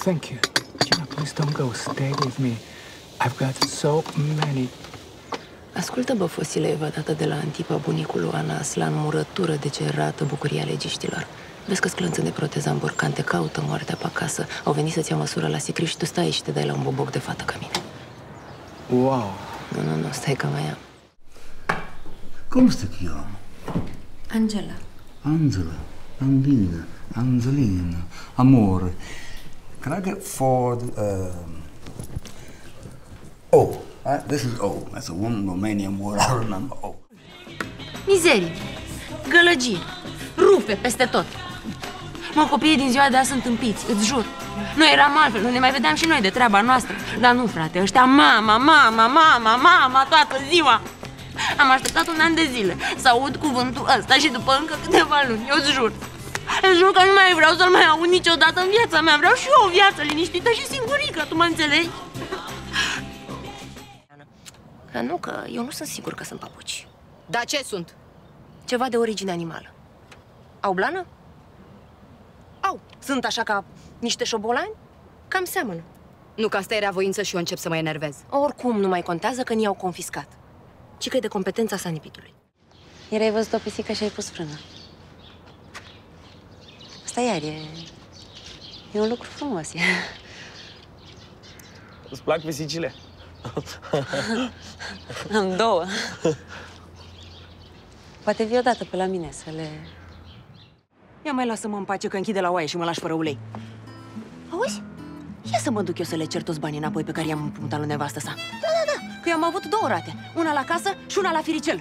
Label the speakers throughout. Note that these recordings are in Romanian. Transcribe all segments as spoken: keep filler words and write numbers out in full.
Speaker 1: thank you. Gina, please don't go. Stay with me. I've got so many.
Speaker 2: Ascultă, bă, fosile evadată de la Antipa, bunicul lui Anas, la înmurătură de ce rată bucuria legiștilor. Vezi că sclănțând de proteza în borcan, te caută moartea pe acasă. Au venit să-ți ia măsură la sicri și tu stai și te dai la un boboc de fată ca mine.
Speaker 1: Wow!
Speaker 2: Nu, nu, nu, stai că mai am.
Speaker 3: Cum te cheamă?
Speaker 2: Angela.
Speaker 3: Angela, Andina, Angelina, amore. Can I get for the, uh... oh, uh, this is O. That's a one Romanian word I remember. Oh.
Speaker 2: Mizerie, gălăgie, rufe peste tot. Mă, copiii din ziua de azi sunt împiți, îți jur. Noi eram altfel, nu ne mai vedeam și noi de treaba noastră. Dar nu, frate, ăștia mama, mama, mama, mama toată ziua. Am așteptat un an de zile să aud cuvântul ăsta și după încă câteva luni, eu îți jur. Îți jur că nu mai vreau să-l mai aud niciodată în viața mea. Vreau și eu o viață liniștită și singurică, tu mă înțelegi? Că nu, că eu nu sunt sigur că sunt papuci.
Speaker 4: Dar ce sunt?
Speaker 2: Ceva de origine animală. Au blană? Au. Sunt așa ca niște șobolani? Cam seamănă.
Speaker 4: Nu că asta era voință și eu încep să mă enervez.
Speaker 2: Oricum nu mai contează că ni-au confiscat. Ci că e de competența sanipitului. Ieri ai văzut o pisică și ai pus frână. Asta iar e... e un lucru frumos, e.
Speaker 5: Îți plac pisicile?
Speaker 2: Am două. Poate vii odată pe la mine să le... Ia mai lasă-mă în pace că închide la oaie și mă lași fără ulei. Auzi? Ia să mă duc eu să le cer toți banii înapoi pe care i-am împrumutat lui nevastă sa. Da, da, da, că eu am avut două rate. Una la casă și una la firicel.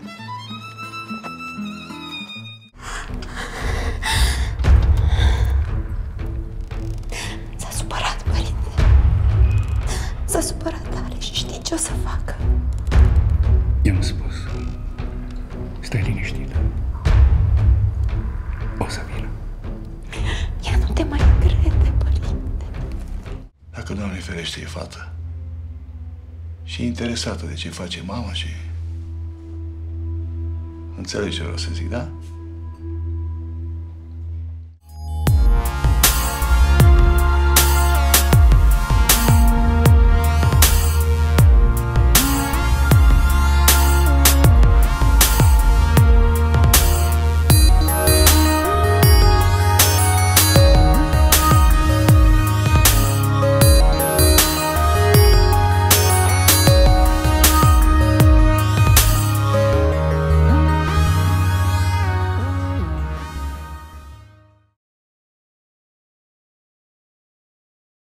Speaker 2: S-a supărat, părinte. S-a supărat tare și știi ce o să facă.
Speaker 1: I-am spus. Stai liniștită. O să vină.
Speaker 2: Ea nu te mai crede, părinte.
Speaker 6: Dacă, Doamne ferește, e fată și e interesată de ce face mama și... Înțelegi ce vreau să zic, da?